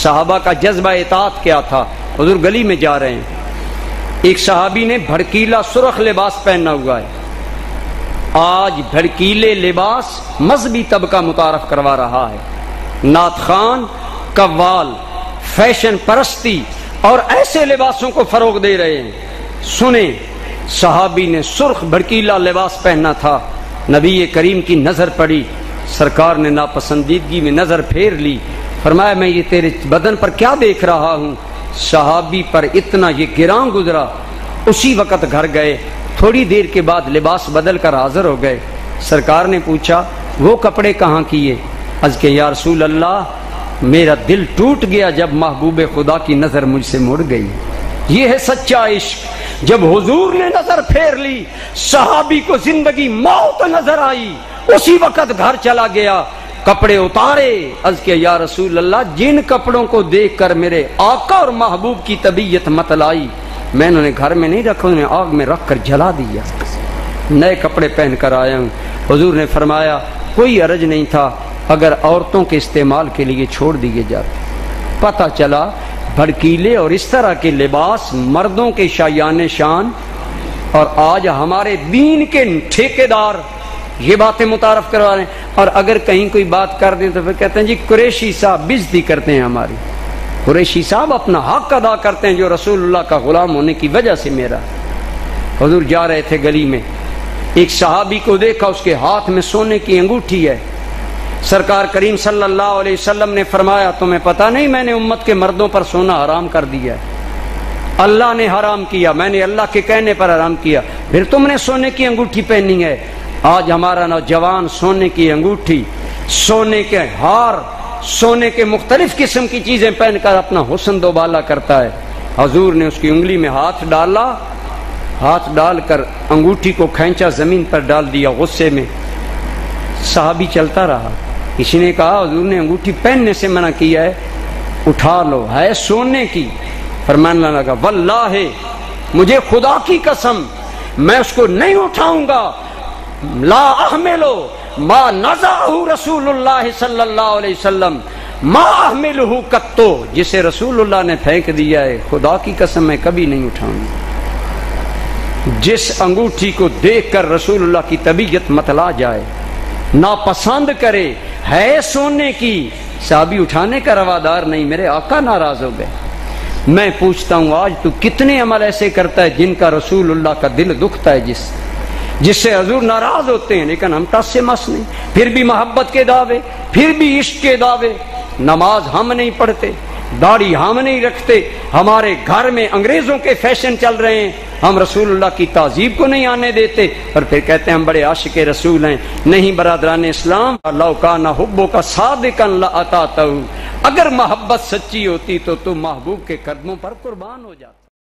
صحابہ کا جذبہ اطاعت کیا تھا. حضور گلی میں جا رہے ہیں, ایک صحابی نے بھڑکیلا سرخ لباس پہنا ہوا ہے. آج بھڑکیلے لباس مذہبی طبقہ متعارف کروا رہا ہے. نعت خوان, قوال, فیشن پرستی اور ایسے لباسوں کو فروغ دے رہے ہیں. سنیں, صحابی نے سرخ بھڑکیلا لباس پہنا تھا. نبی کریم کی نظر پڑی, سرکار نے ناپسندیدگی میں نظر پھیر لی. فرمایا میں یہ تیرے بدن پر کیا دیکھ رہا ہوں. صحابی پر اتنا یہ گراں گزرا, اسی وقت گھر گئے. تھوڑی دیر کے بعد لباس بدل کر حاضر ہو گئے. سرکار نے پوچھا وہ کپڑے کہاں کیے؟ عرض کہ یا رسول اللہ میرا دل ٹوٹ گیا جب محبوب خدا کی نظر مجھ سے مڑ گئی. یہ ہے سچا عشق. جب حضور نے نظر پھیر لی, صحابی کو زندگی موت نظر آئی, اسی وقت گھر چلا گیا, کپڑے اتارے. عرض کہ یا رسول اللہ جن کپڑوں کو دیکھ کر میرے آقا اور محبوب کی طبیعت متلائی, میں انہوں نے گھر میں نہیں رکھا, انہیں آگ میں رکھ کر جلا دیا. نئے کپڑے پہن کر آیا ہوں. حضور نے فرمایا کوئی حرج نہیں تھا اگر عورتوں کے استعمال کے لیے چھوڑ دیے جاتے. پتہ چلا بھڑکیلے اور اس طرح کے لباس مردوں کے شایان شان, اور آج ہمارے دین کے ٹھیکیدار یہ باتیں متعارف کروا رہے ہیں. اور اگر کہیں کوئی بات کر دیں تو پھر کہتے ہیں جی قریشی صاحب بےزتی کرتے ہیں ہماری. قریشی صاحب اپنا حق ادا کرتے ہیں جو رسول اللہ کا غلام ہونے کی وجہ سے میرا. حضور جا رہے تھے گلی میں, ایک صحابی کو دیکھا, اس کے ہاتھ میں سونے کی انگوٹھی ہے. سرکار کریم صلی اللہ علیہ وسلم نے فرمایا تمہیں پتہ نہیں میں نے امت کے مردوں پر سونا حرام کر دیا ہے. اللہ نے حرام کیا, میں نے اللہ کے کہنے پر حرام کیا, پھر تم نے سونے کی انگوٹھی پہنی ہے. آج ہمارا نوجوان سونے کی انگوٹھی, سونے کے ہار, سونے کے مختلف قسم کی چیزیں پہن کر اپنا حسن دوبالا کرتا ہے. حضور نے اس کی انگلی میں ہاتھ ڈالا, ہاتھ ڈال کر انگوٹھی کو کھینچا, زمین پر ڈال دیا. غصے میں صحابی چلتا رہا. کسی نے کہا حضور نے انگوٹھی پہننے سے منع کیا ہے, اٹھا لو, ہے سونے کی. فرمانے لگا واللہ مجھے خدا کی قسم میں اس کو نہیں اٹھاؤں گا. لا احملو ما نزعہ رسول اللہ صلی اللہ علیہ وسلم ما احملہ قطو, جسے رسول اللہ نے پھینک دیا ہے خدا کی قسم میں کبھی نہیں اٹھاؤں گا. جس انگوٹھی کو دیکھ کر رسول اللہ کی طبیعت متلا جائے, ناپسند کرے, ہے سونے کی, صحابی اٹھانے کا روادار نہیں. میرے آقا ناراض ہو گئے. میں پوچھتا ہوں آج تو کتنے عمل ایسے کرتا ہے جن کا رسول اللہ کا دل دکھتا ہے, جس سے حضور ناراض ہوتے ہیں, لیکن ہم ٹس سے مس نہیں. پھر بھی محبت کے دعوے, پھر بھی عشق کے دعوے. نماز ہم نہیں پڑھتے, داڑھی ہم نہیں رکھتے, ہمارے گھر میں انگریزوں کے فیشن چل رہے ہیں, ہم رسول اللہ کی تہذیب کو نہیں آنے دیتے, اور پھر کہتے ہیں ہم بڑے عاشق رسول ہیں. نہیں برادران اسلام, لو کان حبک صادقا لاتاتہ, اگر محبت سچی ہوتی تو تم محبوب کے قدموں پر قربان ہو جاتے.